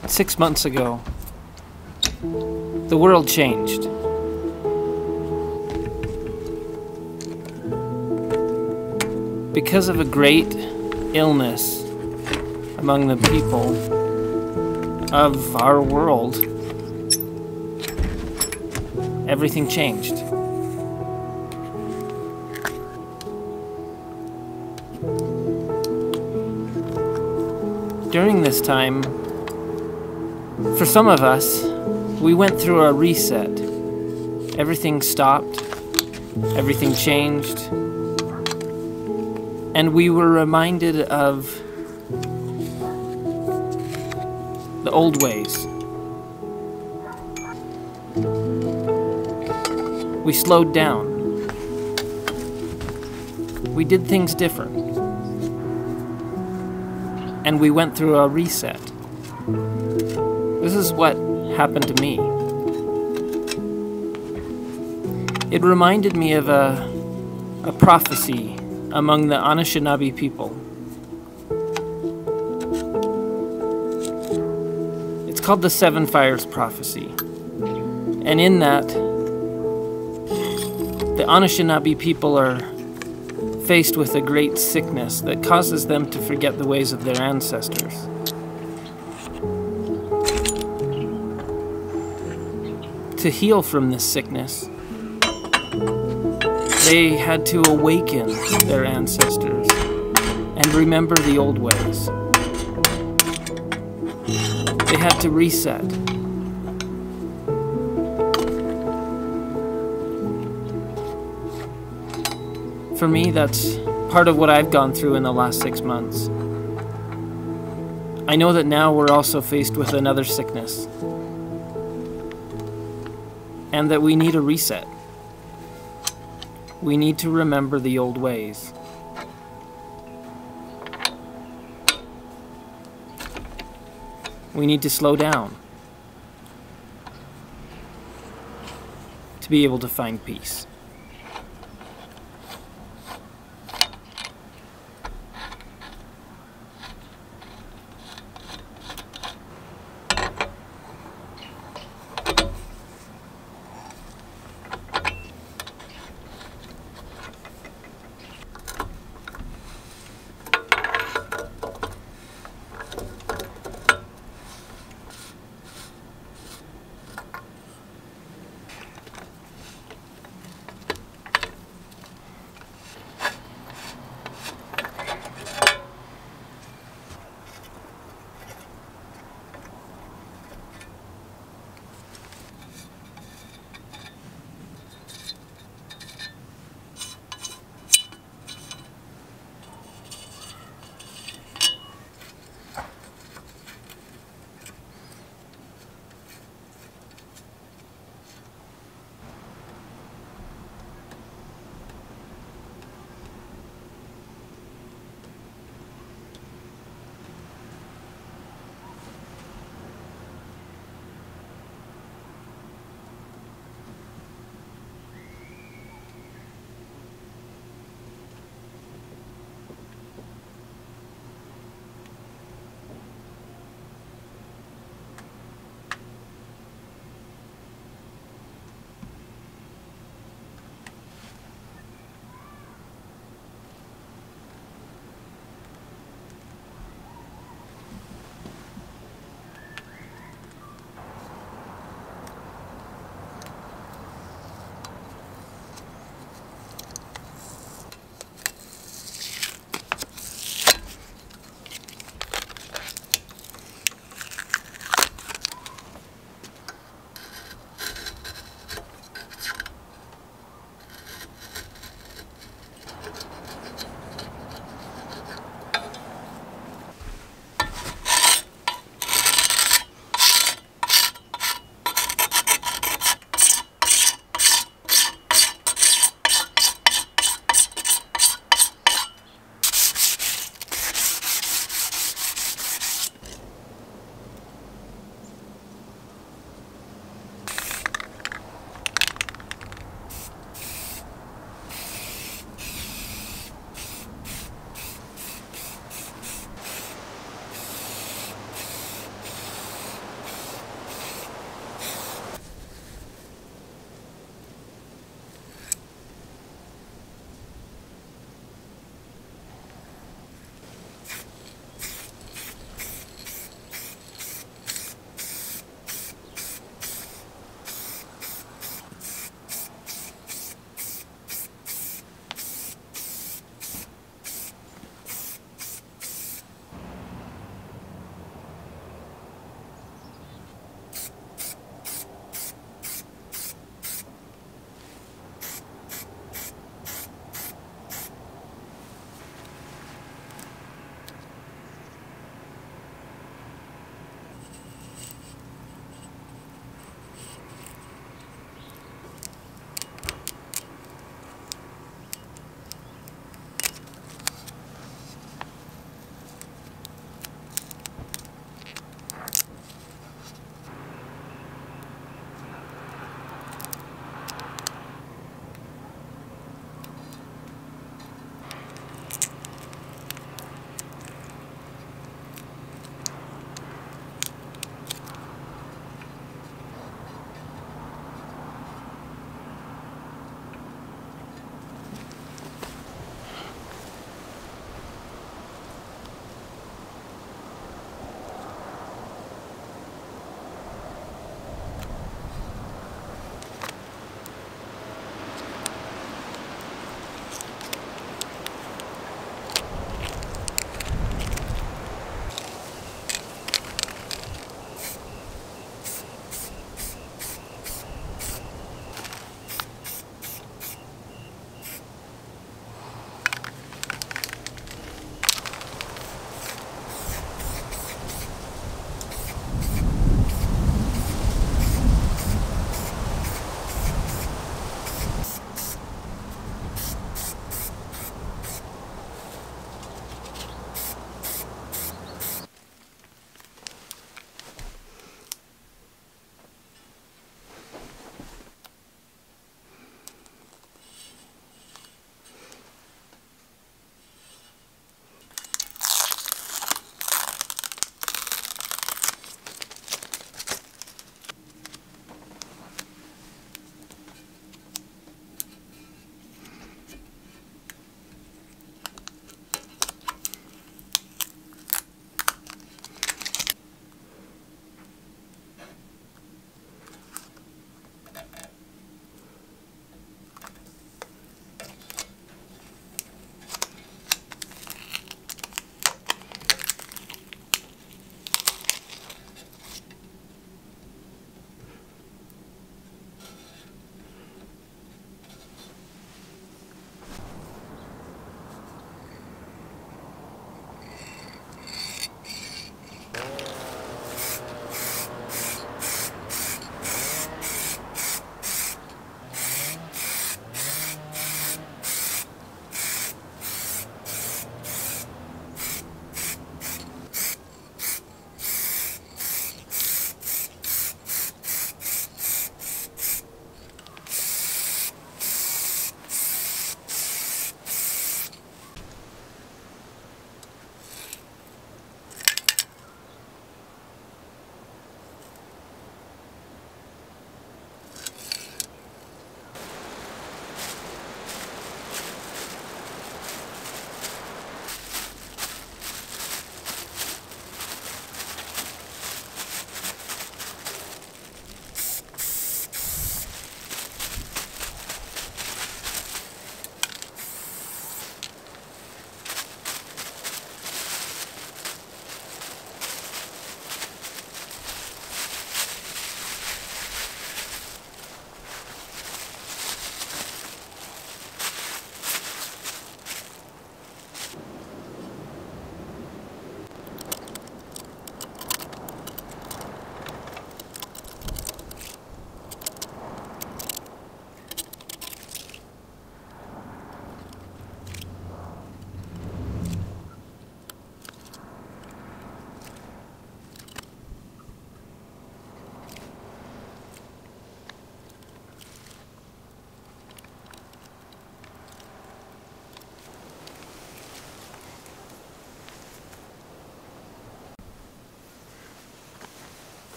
6 months ago, the world changed. Because of a great illness among the people of our world, everything changed. During this time, for some of us, we went through a reset. Everything stopped, everything changed, and we were reminded of the old ways. We slowed down. We did things different. And we went through a reset. This is what happened to me. It reminded me of a prophecy among the Anishinaabe people. It's called the Seven Fires Prophecy. And in that, the Anishinaabe people are faced with a great sickness that causes them to forget the ways of their ancestors. To heal from this sickness, they had to awaken their ancestors and remember the old ways. They had to reset. For me, that's part of what I've gone through in the last 6 months. I know that now we're also faced with another sickness, and that we need a reset. We need to remember the old ways. We need to slow down to be able to find peace.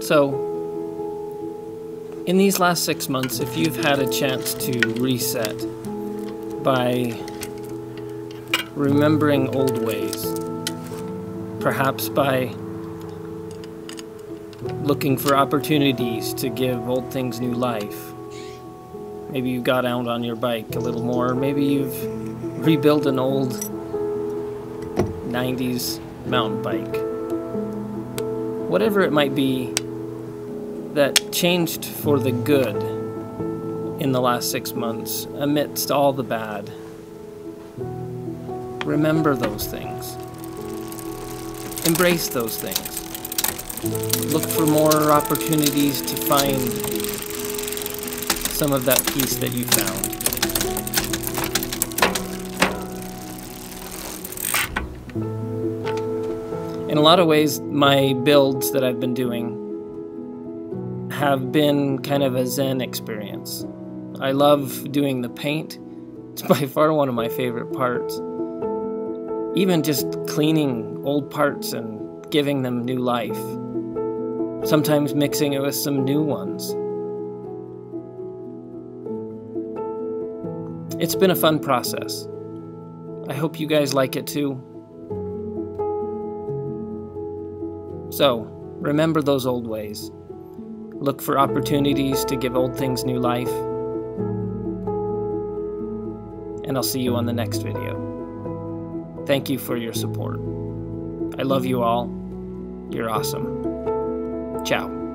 So, in these last 6 months, if you've had a chance to reset by remembering old ways, perhaps by looking for opportunities to give old things new life, maybe you got out on your bike a little more, maybe you've rebuilt an old 90s mountain bike. Whatever it might be that changed for the good in the last 6 months, amidst all the bad, remember those things. Embrace those things. Look for more opportunities to find some of that peace that you found. In a lot of ways, my builds that I've been doing have been kind of a Zen experience. I love doing the paint. It's by far one of my favorite parts. Even just cleaning old parts and giving them new life. Sometimes mixing it with some new ones. It's been a fun process. I hope you guys like it too. So, remember those old ways. Look for opportunities to give old things new life. And I'll see you on the next video. Thank you for your support. I love you all. You're awesome. Ciao.